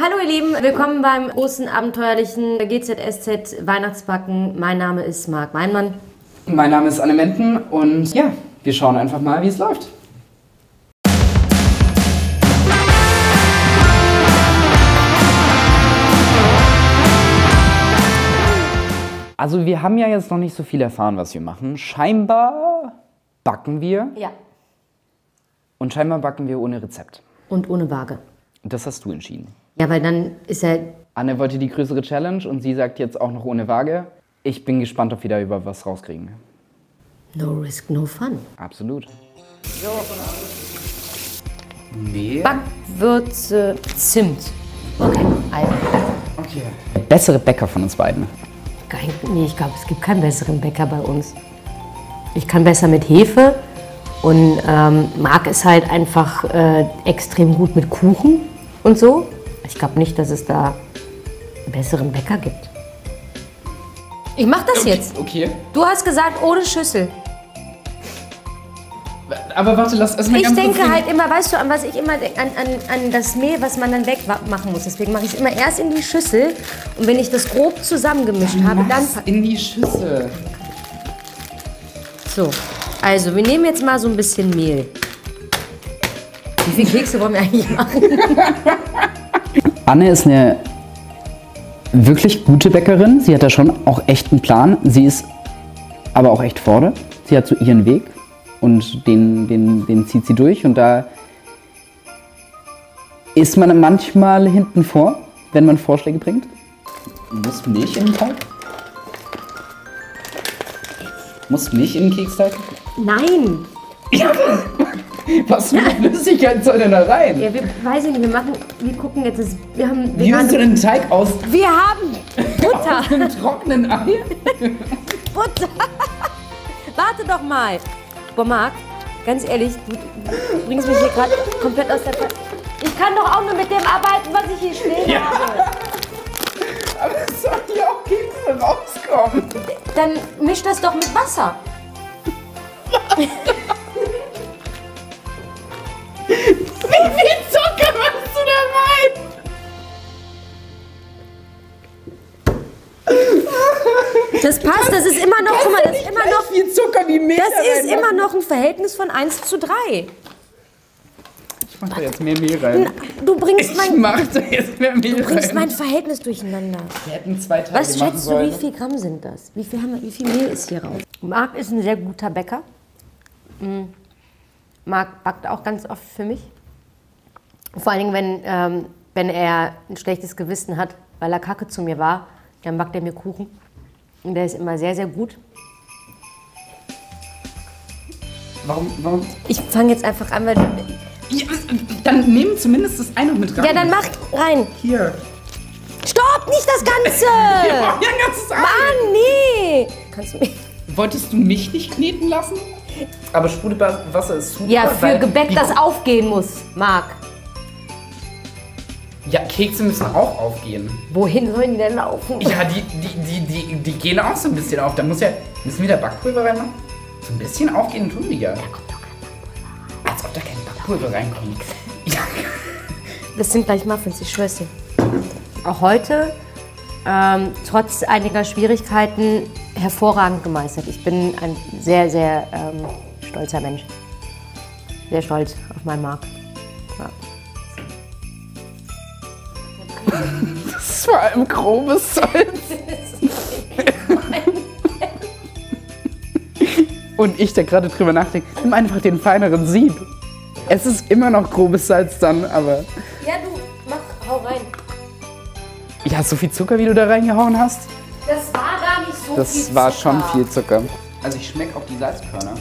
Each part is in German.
Hallo ihr Lieben, willkommen beim großen abenteuerlichen GZSZ Weihnachtsbacken. Mein Name ist Marc Meinmann. Mein Name ist Anne Menten und ja, wir schauen einfach mal, wie es läuft. Also wir haben ja jetzt noch nicht so viel erfahren, was wir machen. Scheinbar backen wir. Ja. Und scheinbar backen wir ohne Rezept. Und ohne Waage. Und das hast du entschieden. Ja, weil dann ist ja... Anne wollte die größere Challenge und sie sagt jetzt auch noch ohne Waage. Ich bin gespannt, ob wir da über was rauskriegen. No risk, no fun. Absolut. Mehl. Backwürze, Zimt. Okay, Ei. Okay. Bessere Bäcker von uns beiden. Nee, ich glaube, es gibt keinen besseren Bäcker bei uns. Ich kann besser mit Hefe und Marc ist halt einfach extrem gut mit Kuchen und so. Ich glaube nicht, dass es da einen besseren Bäcker gibt. Ich mach das jetzt. Okay. Du hast gesagt, ohne Schüssel. Aber warte, lass erstmal Ich ganz kurz denke halt immer, weißt du, an was ich immer denke, an das Mehl, was man dann wegmachen muss. Deswegen mache ich es immer erst in die Schüssel und wenn ich das grob zusammengemischt habe, dann... in die Schüssel. So, also wir nehmen jetzt mal so ein bisschen Mehl. Wie viele Kekse wollen wir eigentlich machen? Anne ist eine wirklich gute Bäckerin. Sie hat da schon auch echt einen Plan. Sie ist aber auch echt vorne. Sie hat so ihren Weg und den zieht sie durch. Und da ist man manchmal hinten vor, wenn man Vorschläge bringt. Muss Milch in den Teig? Muss Milch in den Keksteig? Nein! Ja. Was für eine Flüssigkeit soll denn da rein? Ja, weiß ich nicht, wir gucken jetzt, wir haben... Wie machst du den Teig aus? Wir haben Butter! Aus einem trockenen Ei? Butter! Warte doch mal! Boah, Marc, ganz ehrlich, du bringst mich hier gerade komplett aus der... Ich kann doch auch nur mit dem arbeiten, was ich hier stehen habe. Aber es soll hier auch Kekse rauskommen. Dann misch das doch mit Wasser. Wie viel Zucker machst du da rein? Das passt, das ist immer noch, guck mal, das ist immer noch... Viel Zucker wie Mehl. Das ist immer noch ein Verhältnis von 1:3. Ich mach da jetzt mehr Mehl rein. Du bringst Ich mach da jetzt mehr Mehl Du bringst rein. mein Verhältnis durcheinander. Wir hätten 2 Teile Was machen schätzt du, sollen. wie viel Gramm sind das? Wie viel Mehl ist hier raus? Marc ist ein sehr guter Bäcker. Marc backt auch ganz oft für mich. Vor allen Dingen, wenn er ein schlechtes Gewissen hat, weil er kacke zu mir war, dann backt er mir Kuchen. Und der ist immer sehr, sehr gut. Warum? Ich fange jetzt einfach an, weil... Ja, dann nehmen zumindest das eine mit rein. Ja, dann mach rein. Hier. Stopp, nicht das Ganze! Ja, ein ganzes Ei. Mann, nee! Kannst du mich... Wolltest du mich nicht kneten lassen? Aber Sprudelwasser ist super. Ja, für weil Gebäck, die- das aufgehen muss, Marc. Ja, Kekse müssen auch aufgehen. Wohin sollen die denn laufen? Ja, die gehen auch so ein bisschen auf. Da müssen wir da Backpulver reinmachen? So ein bisschen aufgehen tun die ja. Da kommt doch kein Backpulver. Als ob da kein Backpulver reinkommt. Ja. Das sind gleich Muffins, ich schwör's dir. Auch heute, trotz einiger Schwierigkeiten, hervorragend gemeistert. Ich bin ein sehr, sehr stolzer Mensch. Sehr stolz auf meinen Marc. Ja. Das war ein grobes Salz. Und ich, der gerade drüber nachdenkt, nimm einfach den feineren Sieb. Es ist immer noch grobes Salz dann, aber... Ja, du, hau rein. Ja, so viel Zucker, wie du da reingehauen hast? Das war gar nicht so viel Das war Zucker. schon viel Zucker. Also ich schmecke auch die Salzkörner.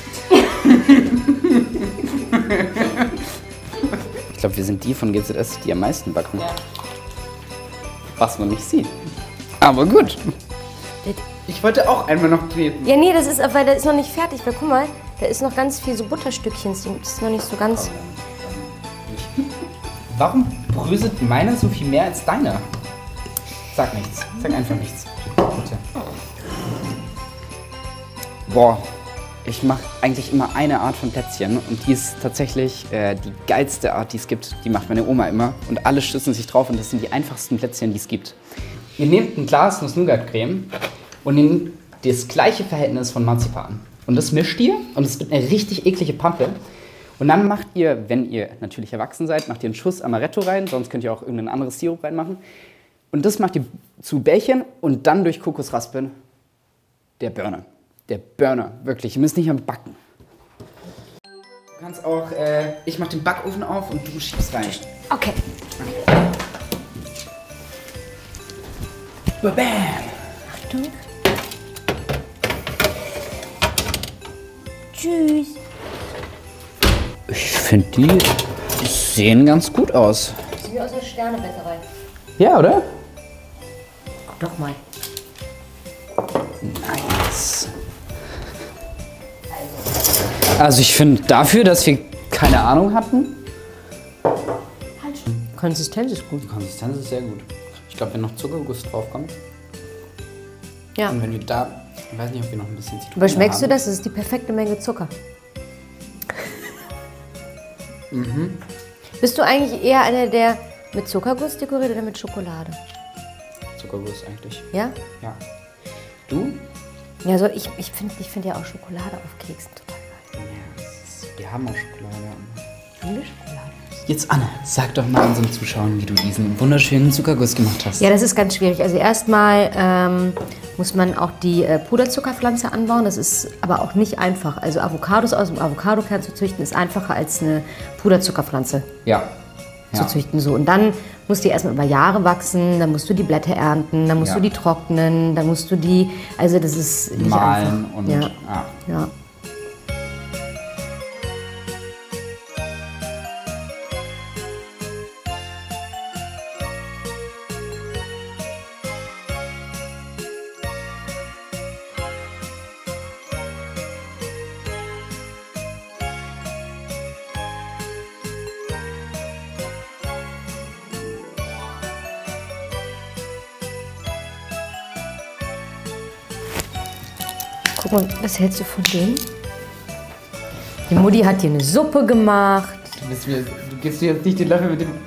Ich glaube, wir sind die von GZS, die am meisten backen. Ja. Was man nicht sieht. Aber gut. Ich wollte auch einmal noch kneten. Ja, nee, das ist, weil der ist noch nicht fertig. Weil guck mal, da ist noch ganz viel so Butterstückchen. Das ist noch nicht so ganz... Warum bröselt meiner so viel mehr als deiner? Sag nichts. Sag einfach nichts. Bitte. Boah. Ich mache eigentlich immer eine Art von Plätzchen und die ist tatsächlich die geilste Art, die es gibt. Die macht meine Oma immer und alle stützen sich drauf und das sind die einfachsten Plätzchen, die es gibt. Ihr nehmt ein Glas Nuss-Nougat-Creme und nehmt das gleiche Verhältnis von Marzipan. Und das mischt ihr und es wird eine richtig eklige Pampe. Und dann macht ihr, wenn ihr natürlich erwachsen seid, macht ihr einen Schuss Amaretto rein, sonst könnt ihr auch irgendein anderes Sirup reinmachen. Und das macht ihr zu Bällchen und dann durch Kokosraspeln. Der Burner. Der Burner, wirklich. Ihr müsst nicht mehr backen. Du kannst auch, ich mach den Backofen auf und du schiebst rein. Okay. Bam! Achtung. Tschüss. Ich finde, die sehen ganz gut aus. Sieht wie aus der Sternebäckerei. Ja, oder? Guck doch mal. Nice. Also ich finde dafür, dass wir keine Ahnung hatten. Konsistenz ist gut. Die Konsistenz ist sehr gut. Ich glaube, wenn noch Zuckerguss draufkommt. Ja. Und wenn wir da, ich weiß nicht, ob wir noch ein bisschen Zitrone Aber schmeckst du haben. das? Das ist die perfekte Menge Zucker. Bist du eigentlich eher einer, der mit Zuckerguss dekoriert oder mit Schokolade? Zuckerguss eigentlich. Ja? Ja. Du? Ja, also ich find ja auch Schokolade auf Keksen total geil. Ja, wir haben auch Schokolade. Viele Schokolade. Jetzt Anne, sag doch mal unseren Zuschauern, wie du diesen wunderschönen Zuckerguss gemacht hast. Ja, das ist ganz schwierig. Also erstmal muss man auch die Puderzuckerpflanze anbauen. Das ist aber auch nicht einfach. Also Avocados aus dem Avocadokern zu züchten ist einfacher als eine Puderzuckerpflanze Ja. zu züchten. So. Und dann musst die erstmal über Jahre wachsen, dann musst du die Blätter ernten, dann musst du die trocknen, dann musst du die, also das ist nicht Mahlen einfach. und Ja. Ja. Guck mal, was hältst du von dem? Die Mutti hat hier eine Suppe gemacht. Du gibst mir jetzt nicht den Löffel mit dem...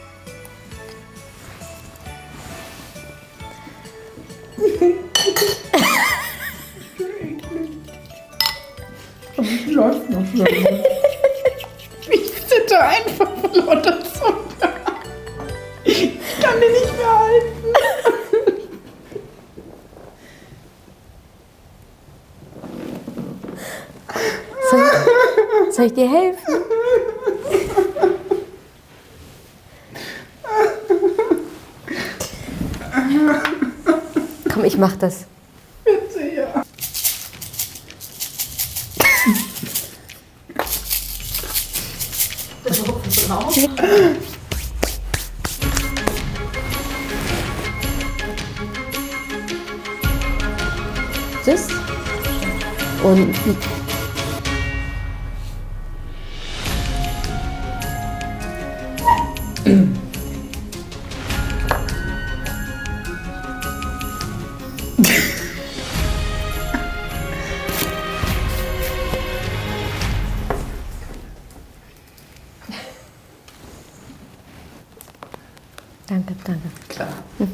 Ich läuft noch so. Ich zitter einfach vor lauter Zucker. Ich kann den nicht mehr halten. Soll ich dir helfen? Komm, ich mach das. Bitte, ja. Das? Und danke, danke. Klar.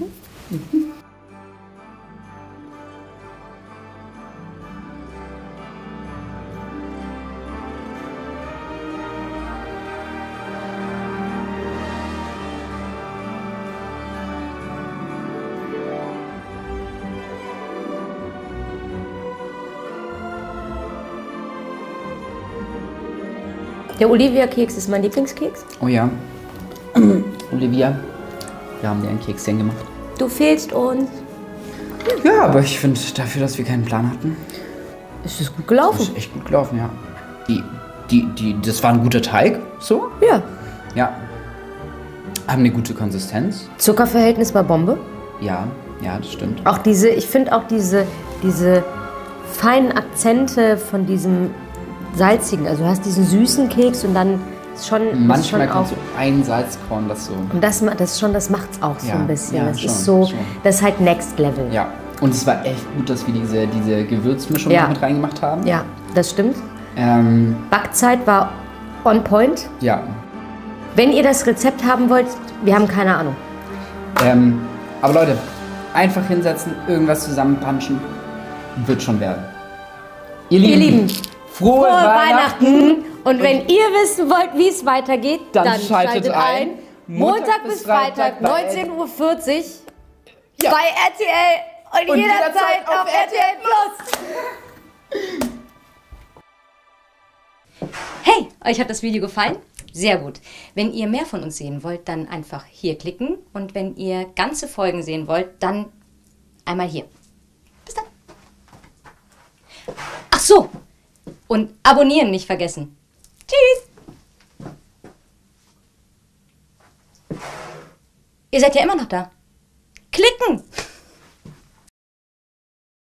Der Olivia-Keks ist mein Lieblingskeks. Oh ja. Olivia, wir haben dir ein Kekschen gemacht. Du fehlst uns. Ja, aber ich finde, dafür, dass wir keinen Plan hatten, Ist es gut gelaufen? ist echt gut gelaufen, ja. Das war ein guter Teig, so. Ja. Ja. Haben eine gute Konsistenz. Zuckerverhältnis war Bombe. Ja, ja, das stimmt. Auch ich finde auch diese feinen Akzente von diesem salzigen. Also du hast diesen süßen Keks und dann ist schon. Manchmal schon kommt auch, so ein Salzkorn, das so. und das macht's auch so Ja, ein bisschen. ja, das schon, ist so, schon. das ist halt Next Level. Ja. Und es war echt gut, dass wir diese Gewürzmischung Ja. noch mit reingemacht haben. Ja. das stimmt. Ähm, Backzeit war on point. ja. Wenn ihr das Rezept haben wollt, wir haben keine Ahnung. Aber Leute, einfach hinsetzen, irgendwas zusammenpanschen, wird schon werden. Ihr Lieben, frohe Weihnachten! Und wenn ihr wissen wollt, wie es weitergeht, Dann schaltet ein. Montag bis Freitag, 19:40 Uhr Ja. bei RTL und jederzeit auf RTL Plus. Hey, euch hat das Video gefallen? Sehr gut. Wenn ihr mehr von uns sehen wollt, dann einfach hier klicken. Und wenn ihr ganze Folgen sehen wollt, dann einmal hier. Bis dann. Ach so. Und abonnieren nicht vergessen. Tschüss. Ihr seid ja immer noch da.